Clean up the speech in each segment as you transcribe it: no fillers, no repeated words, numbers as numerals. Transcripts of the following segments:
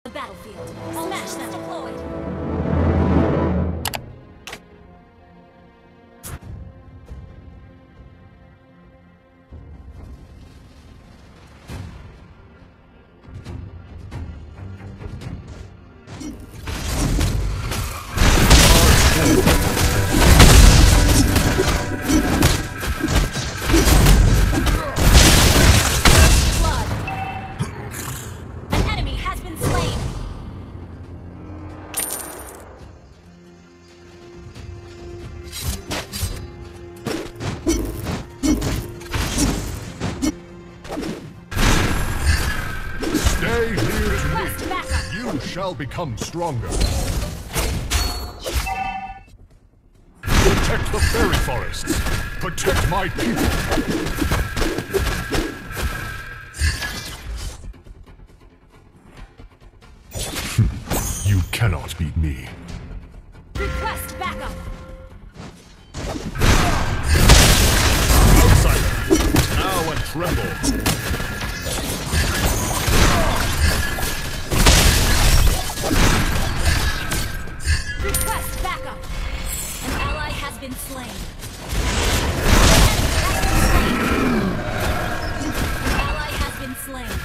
The battlefield. Smash that deployed. Stay near to me. You shall become stronger. Protect the fairy forests. Protect my people. You cannot beat me. Request backup. Outsider, now and tremble. Request backup. An ally has been slain. An ally has been slain.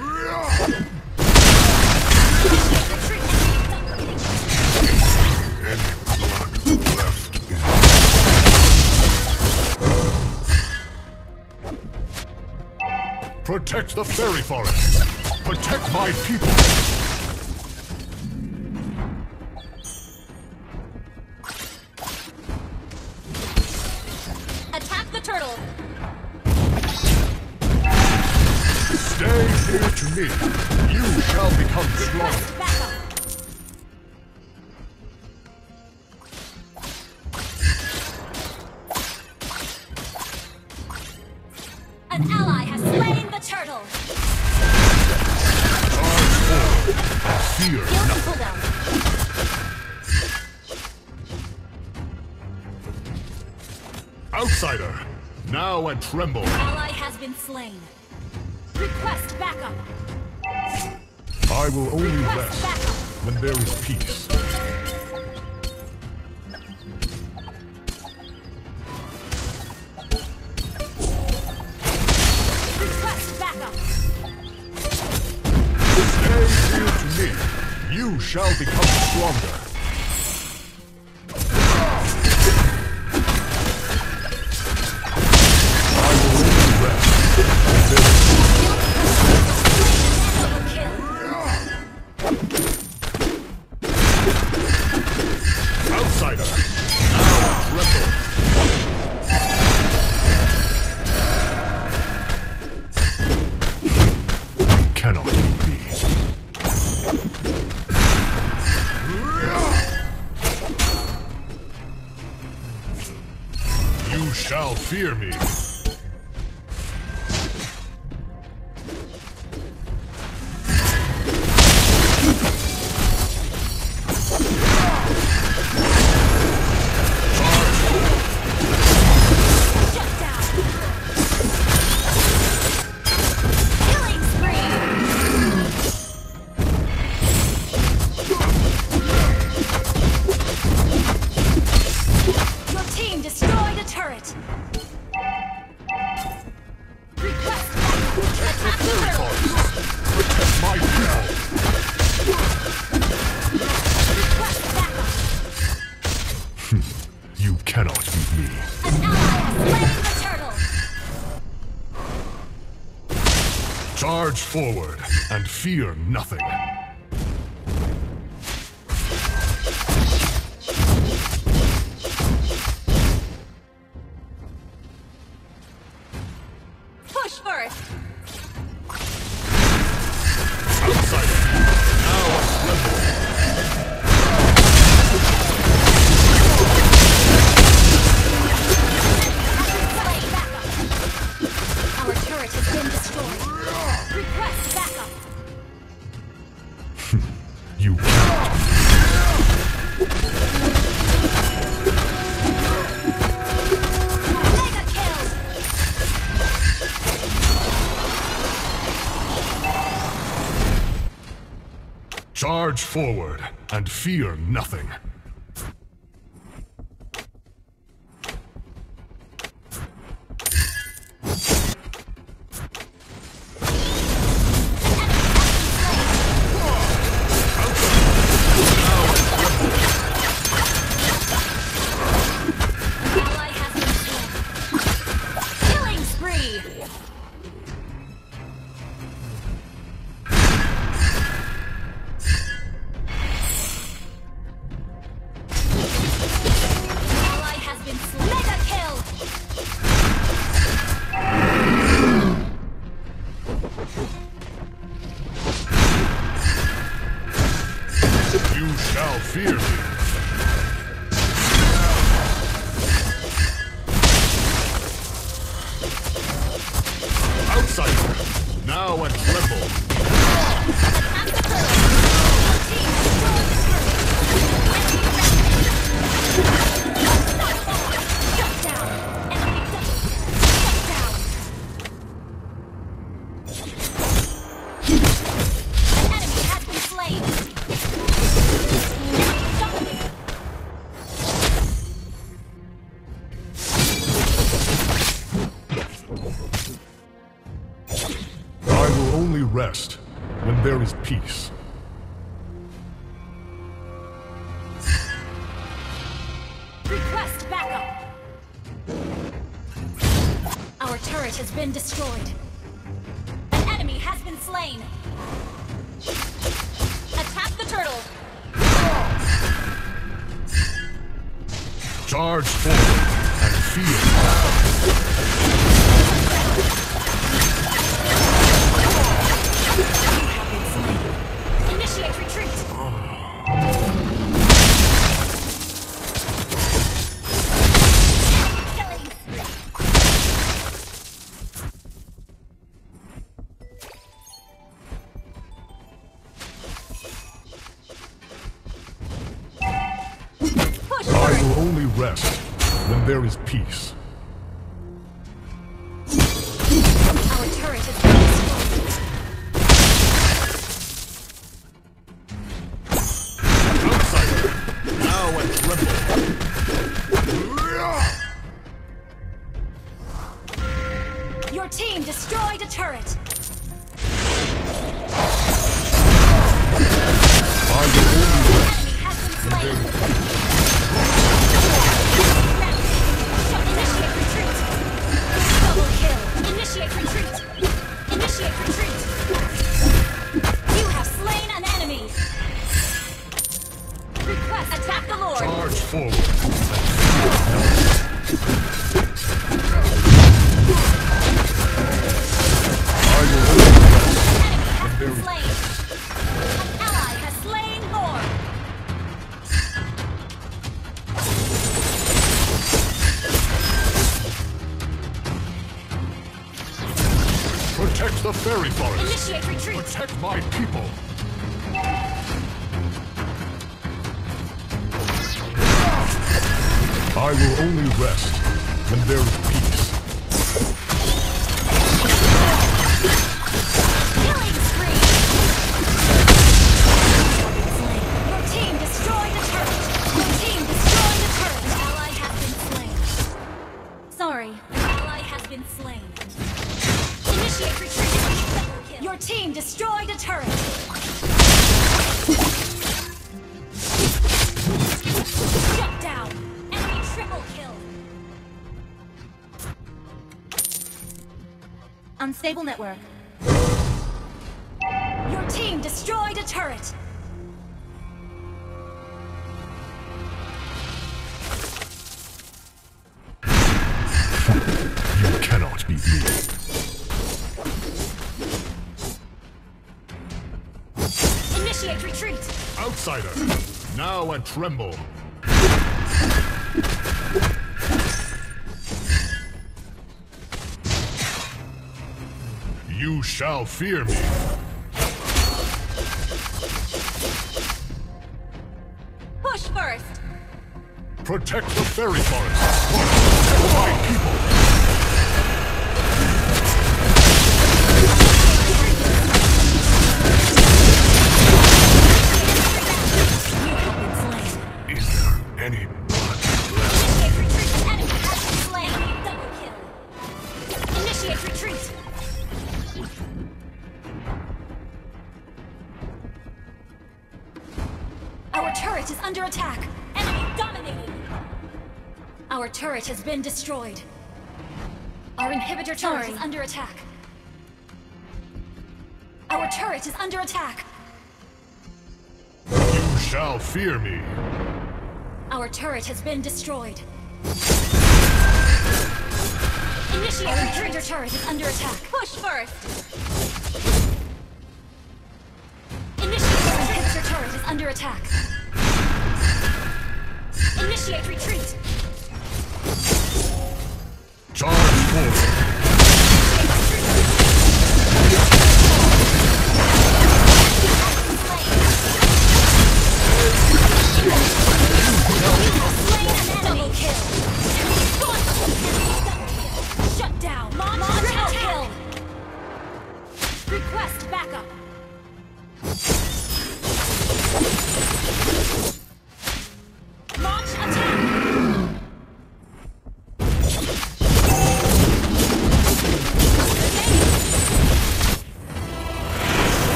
Protect the fairy forest. Protect my people. Attack the turtle. Stay near to me. You shall become stronger. Request backup. An ally has slain the turtle. Fear Guilty nothing. cooldown. Outsider, now and tremble. Ally has been slain. Request backup. I will only Request rest backup. when there is peace. Request backup. Stay near to me. You shall become stronger. I will only rest when there is outsider. Now tremble. You cannot beat me. You shall fear me. Shut down. Killing spree. Your team destroyed a turret. Request backup. Attack the turtle. Protect my people. Request backup. You cannot beat me. An ally has slain the turtle. Charge forward and fear nothing. Push first. Outsider, now tremble. Slain backup. Our turret has been destroyed. Request backup. You cannot. Mega kill. Charge forward and fear nothing. You shall fear me. Outsider, now and tremble. Rest when there is peace. Request backup. Our turret has been destroyed. An enemy has been slain. Attack the turtle. Charge forward and feel. Initiate retreat! I will only rest when there is peace. Our turret has been destroyed. Outsider, now and tremble. Your team destroyed a turret. I will only rest. Enemy has been slain. Initiate retreat. Double kill. Initiate retreat. Initiate retreat. You have slain an enemy. Request attack the Lord. Charge forward. I will only rest when there is Slain. An ally has slain Lord. Protect the fairy forest. Initiate retreat. Protect my people. I will only rest when there is peace. Killing spree. Your team destroyed the turret. Your team destroyed the turret. An ally has been slain. Sorry, an ally has been slain. Initiate retreat. Your team destroyed a turret. Shut down. Enemy triple kill. Unstable network. Your team destroyed a turret. You cannot beat me. Initiate retreat. Outsider, now and tremble. You shall fear me. Push first. Protect the fairy forest. Protect my people. turret is under attack. Enemy dominating. Our turret has been destroyed. Our inhibitor turret is under attack. Our turret is under attack. You shall fear me. Our turret has been destroyed. Initiate. Our inhibitor turret is under attack. Push first. Initiate. Our inhibitor turret is under attack. Initiate retreat. Charge forward. Double kill. Shut down. Triple kill. Request backup.